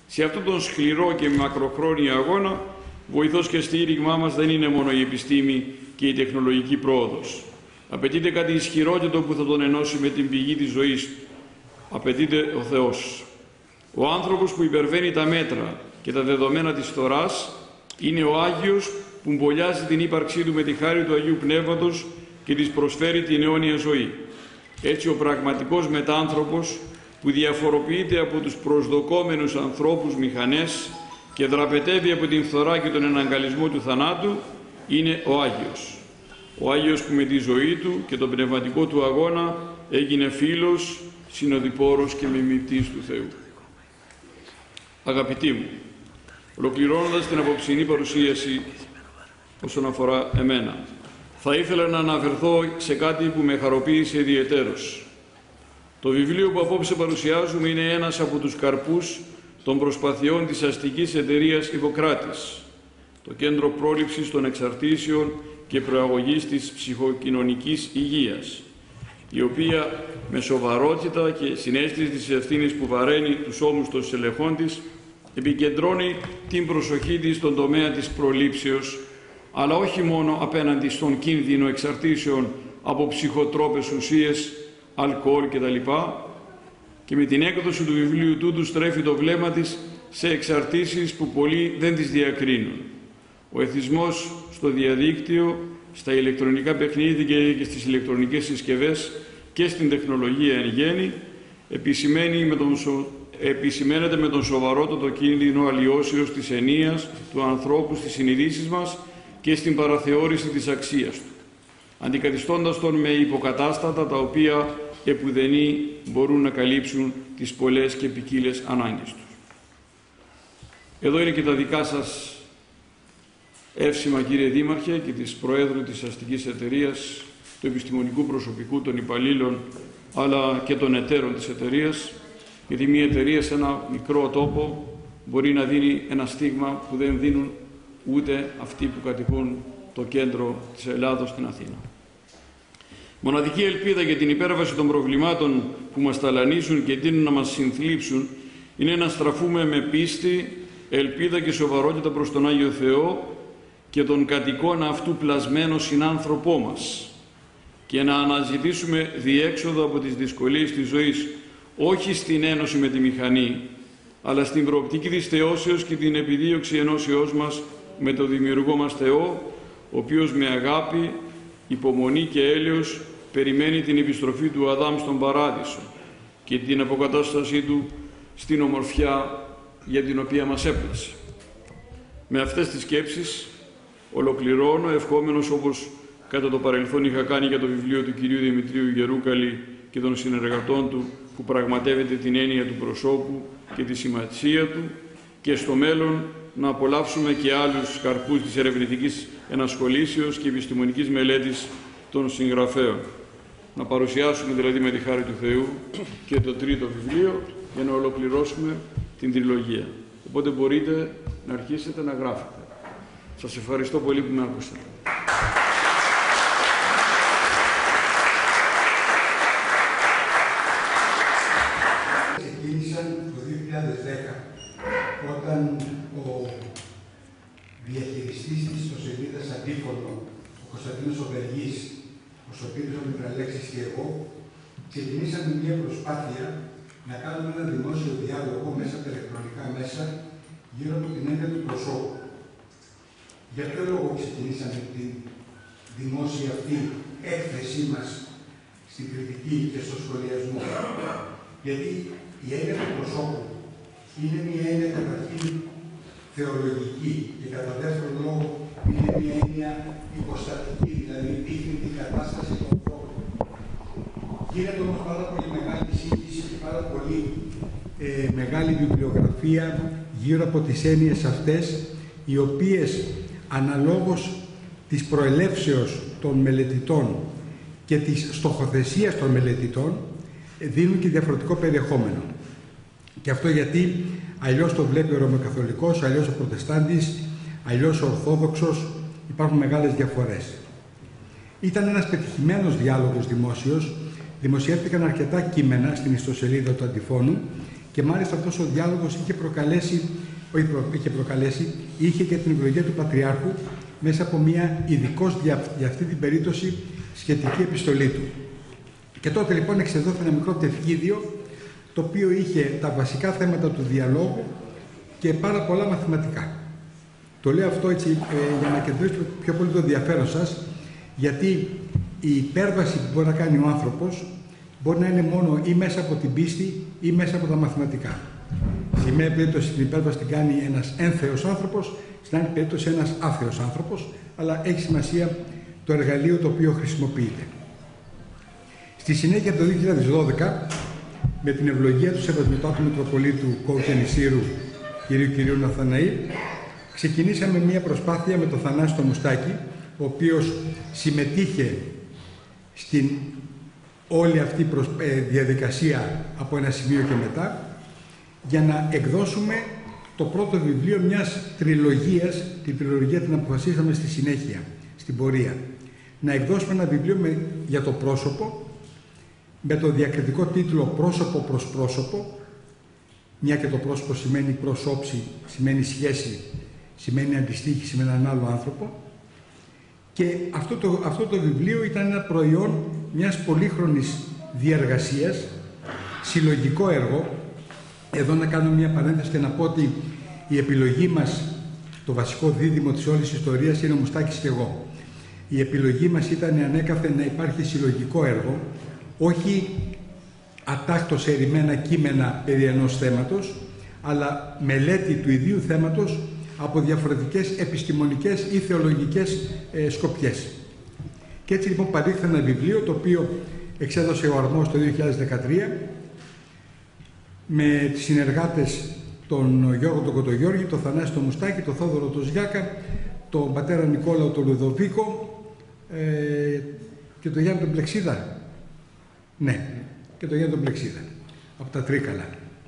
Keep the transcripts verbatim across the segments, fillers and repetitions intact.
Σε αυτόν τον σκληρό και μακροχρόνιο αγώνα, βοηθός και στήριγμά μας δεν είναι μόνο η επιστήμη και η τεχνολογική πρόοδος. Απαιτείται κάτι ισχυρότερο που θα τον ενώσει με την πηγή της ζωής του. Απαιτείται ο Θεός. Ο άνθρωπος που υπερβαίνει τα μέτρα και τα δεδομένα της φθοράς είναι ο Άγιος που μπολιάζει την ύπαρξή του με τη χάρη του Αγίου Πνεύματος και της προσφέρει την αιώνια ζωή. Έτσι ο πραγματικός μετάνθρωπος που διαφοροποιείται από τους προσδοκόμενους ανθρώπους μηχανές και δραπετεύει από την φθορά και τον εναγκαλισμό του θανάτου είναι ο Άγιος. Ο Άγιος που με τη ζωή του και τον πνευματικό του αγώνα έγινε φίλος, συνοδοιπόρος και μιμητής του Θεού. Αγαπητοί μου, ολοκληρώνοντας την απόψινή παρουσίαση όσον αφορά εμένα, θα ήθελα να αναφερθώ σε κάτι που με χαροποίησε ιδιαιτέρως. Το βιβλίο που απόψε παρουσιάζουμε είναι ένας από τους καρπούς των προσπαθειών της αστικής εταιρείας Ιπποκράτης, το Κέντρο Πρόληψης των Εξαρτήσεων και Προαγωγής της Ψυχοκοινωνικής Υγείας, η οποία με σοβαρότητα και συναίσθηση της ευθύνης που βαραίνει τους ώμους των στελεχών της, επικεντρώνει την προσοχή της στον τομέα της προλήψεως, αλλά όχι μόνο απέναντι στον κίνδυνο εξαρτήσεων από ψυχοτρόπες ουσίες, αλκοόλ κτλ. Και με την έκδοση του βιβλίου τούτου στρέφει το βλέμμα της σε εξαρτήσεις που πολλοί δεν τις διακρίνουν. Ο εθισμός στο διαδίκτυο, στα ηλεκτρονικά παιχνίδια και στις ηλεκτρονικές συσκευές και στην τεχνολογία εν γέννη επισημαίνει με τον σο... επισημαίνεται με τον σοβαρότατο κίνδυνο αλλοιώσεως της ενίας του ανθρώπου στις συνειδήσεις μας και στην παραθεώρηση της αξίας του, αντικαθιστώντας τον με υποκατάστατα τα οποία επουδενή μπορούν να καλύψουν τις πολλές και ποικίλες ανάγκες τους. Εδώ είναι και τα δικά σας εύσημα, κύριε Δήμαρχε, και της Προέδρου της Αστικής Εταιρείας, του επιστημονικού προσωπικού, των υπαλλήλων, αλλά και των εταίρων της εταιρείας, γιατί μια εταιρεία σε ένα μικρό τόπο μπορεί να δίνει ένα στίγμα που δεν δίνουν ούτε αυτοί που κατοικούν το κέντρο της Ελλάδος στην Αθήνα. Μοναδική ελπίδα για την υπέρβαση των προβλημάτων που μας ταλανίζουν και τείνουν να μας συνθλίψουν είναι να στραφούμε με πίστη, ελπίδα και σοβαρότητα προς τον Άγιο Θεό και τον κατοικώνα αυτού πλασμένο συνάνθρωπό μας και να αναζητήσουμε διέξοδο από τις δυσκολίες της ζωής, όχι στην ένωση με τη μηχανή, αλλά στην προοπτική της θεώσεως και την επιδίωξη ενώσεώς μας με το δημιουργό μας Θεό, ο οποίος με αγάπη, υπομονή και έλεος περιμένει την επιστροφή του Αδάμ στον Παράδεισο και την αποκατάστασή του στην ομορφιά για την οποία μας έπλασε. Με αυτές τις σκέψεις ολοκληρώνω, ευχόμενος όπως κατά το παρελθόν είχα κάνει για το βιβλίο του κυρίου Δημητρίου Γερούκαλη και των συνεργατών του, που πραγματεύεται την έννοια του προσώπου και τη σημασία του, και στο μέλλον να απολαύσουμε και άλλους καρπούς της ερευνητικής ενασχολήσεως και επιστημονικής μελέτης των συγγραφέων. Να παρουσιάσουμε δηλαδή με τη χάρη του Θεού και το τρίτο βιβλίο για να ολοκληρώσουμε την τριλογία. Οπότε μπορείτε να αρχίσετε να γράφετε. Σας ευχαριστώ πολύ που με άκουσατε. Ξεκίνησαν το δύο χιλιάδες δέκα, όταν ο διαχειριστής της ιστοσελίδας Αντίφωνο, ο Κωνσταντίνος Οβεργής, ο Σωτήρης ο Μικραλέξης και εγώ, ξεκινήσαμε μια προσπάθεια να κάνουμε ένα δημόσιο διάλογο μέσα από τα ηλεκτρονικά μέσα γύρω από την έννοια του προσώπου. Για ποιο λόγο ξεκινήσαμε την δημόσια αυτή έκθεσή μας στην κριτική και στο σχολιασμό? Γιατί η έννοια του προσώπου είναι μια έννοια καταρχήν θεολογική και κατά δεύτερον λόγο είναι μια έννοια υποστατική, δηλαδή δείχνει την κατάσταση των ανθρώπων. Γίνεται όμως πάρα πολύ μεγάλη σύγχυση και πάρα πολύ ε, μεγάλη βιβλιογραφία γύρω από τις έννοιες αυτές, οι οποίες αναλόγως της προελεύσεως των μελετητών και της στοχοθεσίας των μελετητών δίνουν και διαφορετικό περιεχόμενο. Και αυτό γιατί αλλιώς το βλέπει ο Ρωμαιοκαθολικός, αλλιώς ο Προτεστάντης, αλλιώς ο Ορθόδοξος, υπάρχουν μεγάλες διαφορές. Ήταν ένας πετυχημένος διάλογος δημόσιος, δημοσιεύτηκαν αρκετά κείμενα στην ιστοσελίδα του Αντιφώνου και μάλιστα αυτός ο διάλογος είχε προκαλέσει, όχι προ, είχε προκαλέσει, είχε και την ευλογία του Πατριάρχου μέσα από μια ειδικώς για, για αυτή την περίπτωση σχετική επιστολή του. Και τότε λοιπόν εξεδόθη ένα μικρό τευχίδιο, το οποίο είχε τα βασικά θέματα του διαλόγου και πάρα πολλά μαθηματικά. Το λέω αυτό έτσι ε, για να κεντρήσω πιο πολύ το ενδιαφέρον σας, γιατί η υπέρβαση που μπορεί να κάνει ο άνθρωπος μπορεί να είναι μόνο ή μέσα από την πίστη ή μέσα από τα μαθηματικά. Στη μία περίπτωση την υπέρβαση την κάνει ένας ένθεος άνθρωπος, στην άλλη περίπτωση ένας άθεος άνθρωπος, αλλά έχει σημασία το εργαλείο το οποίο χρησιμοποιείται. Στη συνέχεια το δύο χιλιάδες δώδεκα, με την ευλογία του Σεβασμιωτάτου Μητροπολίτου Κόκκια Νησίρου κυρίου κυρίου Ναθαναήλ, ξεκινήσαμε μια προσπάθεια με τον Θανάση το Μουστάκη, ο οποίος συμμετείχε στην όλη αυτή η διαδικασία από ένα σημείο και μετά, για να εκδώσουμε το πρώτο βιβλίο μιας τριλογίας. Την τριλογία την αποφασίσαμε στη συνέχεια, στην πορεία. Να εκδώσουμε ένα βιβλίο με, για το πρόσωπο, με το διακριτικό τίτλο «Πρόσωπο προς πρόσωπο», μια και το πρόσωπο σημαίνει προσώψη, σημαίνει σχέση, σημαίνει αντιστοίχηση με έναν άλλο άνθρωπο. Και αυτό το, αυτό το βιβλίο ήταν ένα προϊόν μιας πολύχρονης διεργασίας, συλλογικό έργο. Εδώ να κάνω μια παρένθεση και να πω ότι η επιλογή μας, το βασικό δίδυμο της όλης ιστορίας, είναι ο Μουστάκης και εγώ. Η επιλογή μας ήταν ανέκαθεν να υπάρχει συλλογικό έργο, όχι ατάκτως ερημένα κείμενα περί ενός θέματος, αλλά μελέτη του ιδίου θέματος από διαφορετικές επιστημονικές ή θεολογικές ε, σκοπιές. Και έτσι λοιπόν παρήχθη ένα βιβλίο, το οποίο εξέδωσε ο Αρμός το δύο χιλιάδες δεκατρία, με τις συνεργάτες τον Γιώργο τον Κοντογιώργη, τον Θανάση τον Μουστάκη, τον Θόδωρο τον Ζιάκα, τον πατέρα Νικόλαο τον Λουδοβίκο ε, και τον Γιάννη τον Πλεξίδα. Ναι, και τον Γιάννη τον Πλεξίδα, από τα Τρίκαλα.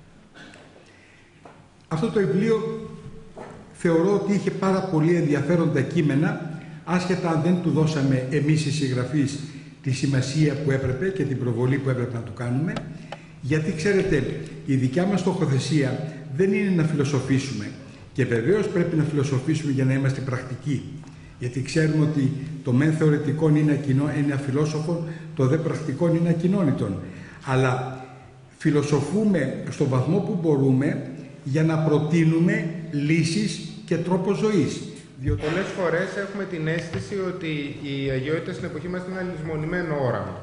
Αυτό το βιβλίο θεωρώ ότι είχε πάρα πολύ ενδιαφέροντα κείμενα, άσχετα αν δεν του δώσαμε εμείς οι συγγραφείς τη σημασία που έπρεπε και την προβολή που έπρεπε να του κάνουμε, γιατί ξέρετε, η δικιά μας στοχοθεσία δεν είναι να φιλοσοφήσουμε, και βεβαίως πρέπει να φιλοσοφήσουμε για να είμαστε πρακτικοί, γιατί ξέρουμε ότι το μεν θεωρητικόν είναι, ακοινό, είναι αφιλόσοφο, το δε πρακτικόν είναι ακοινώνητον. Αλλά φιλοσοφούμε στο βαθμό που μπορούμε για να προτείνουμε λύσεις και τρόπο ζωής. Διότι πολλές φορές έχουμε την αίσθηση ότι η αγιότητα στην εποχή μας είναι ένα λησμονημένο όραμα.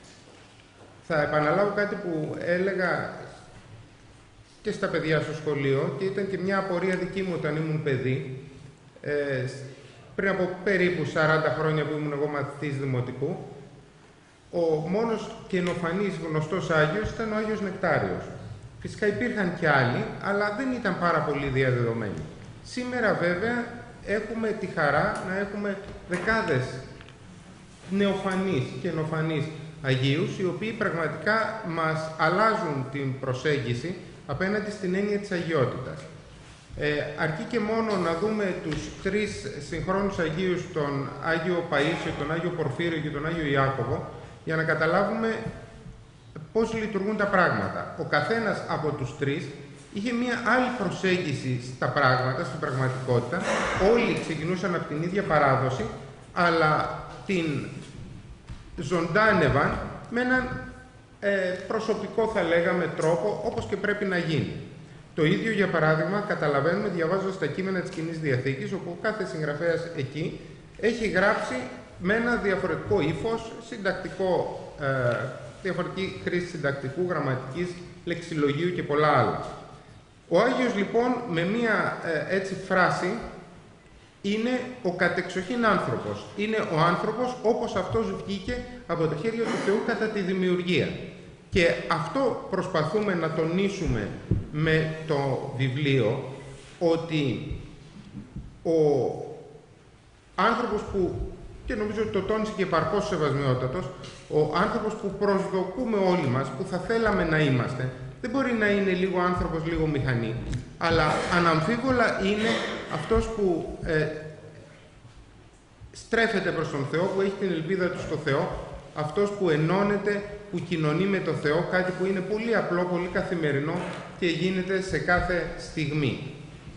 Θα επαναλάβω κάτι που έλεγα και στα παιδιά στο σχολείο και ήταν και μια απορία δική μου όταν ήμουν παιδί. Ε, πριν από περίπου σαράντα χρόνια που ήμουν εγώ μαθητής δημοτικού, ο μόνος καινοφανής γνωστός Άγιος ήταν ο Άγιος Νεκτάριος. Φυσικά υπήρχαν και άλλοι, αλλά δεν ήταν πάρα πολύ διαδεδομένοι. Σήμερα βέβαια έχουμε τη χαρά να έχουμε δεκάδες νεοφανείς και νεοφανείς Αγίους, οι οποίοι πραγματικά μας αλλάζουν την προσέγγιση απέναντι στην έννοια της αγιότητας. Ε, αρκεί και μόνο να δούμε τους τρεις συγχρόνους Αγίους, τον Άγιο Παΐσιο, τον Άγιο Πορφύριο και τον Άγιο Ιάκωβο, για να καταλάβουμε πώς λειτουργούν τα πράγματα. Ο καθένας από τους τρεις είχε μία άλλη προσέγγιση στα πράγματα, στην πραγματικότητα. Όλοι ξεκινούσαν από την ίδια παράδοση, αλλά την ζωντάνευαν με έναν ε, προσωπικό, θα λέγαμε, τρόπο, όπως και πρέπει να γίνει. Το ίδιο, για παράδειγμα, καταλαβαίνουμε διαβάζοντας τα κείμενα της Κοινής Διαθήκης, όπου κάθε συγγραφέας εκεί έχει γράψει με ένα διαφορετικό ύφος, συντακτικό, ε, διαφορετική χρήση συντακτικού, γραμματικής, λεξιλογίου και πολλά άλλα. Ο Άγιος, λοιπόν, με μία ε, έτσι φράση, είναι ο κατεξοχήν άνθρωπος. Είναι ο άνθρωπος όπως αυτός βγήκε από τα χέρια του Θεού κατά τη δημιουργία. Και αυτό προσπαθούμε να τονίσουμε με το βιβλίο, ότι ο άνθρωπος που, και νομίζω ότι το τόνισε και επαρκώς Σεβασμιότατος, ο άνθρωπος που προσδοκούμε όλοι μας, που θα θέλαμε να είμαστε, δεν μπορεί να είναι λίγο άνθρωπος, λίγο μηχανή, αλλά αναμφίβολα είναι αυτός που ε, στρέφεται προς τον Θεό, που έχει την ελπίδα του στο Θεό, αυτός που ενώνεται, που κοινωνεί με τον Θεό, κάτι που είναι πολύ απλό, πολύ καθημερινό και γίνεται σε κάθε στιγμή.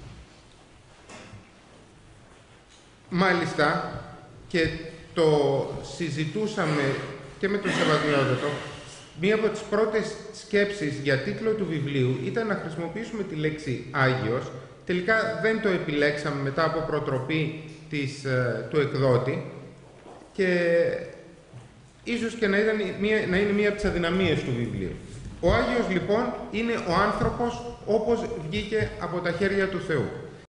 Μάλιστα, και το συζητούσαμε και με τον Σεβασμιότατο, μία από τις πρώτες σκέψεις για τίτλο του βιβλίου ήταν να χρησιμοποιήσουμε τη λέξη Άγιος. Τελικά δεν το επιλέξαμε μετά από προτροπή της, του εκδότη και ίσως και να, ήταν μία, να είναι μία από τις αδυναμίες του βιβλίου. Ο Άγιος λοιπόν είναι ο άνθρωπος όπως βγήκε από τα χέρια του Θεού.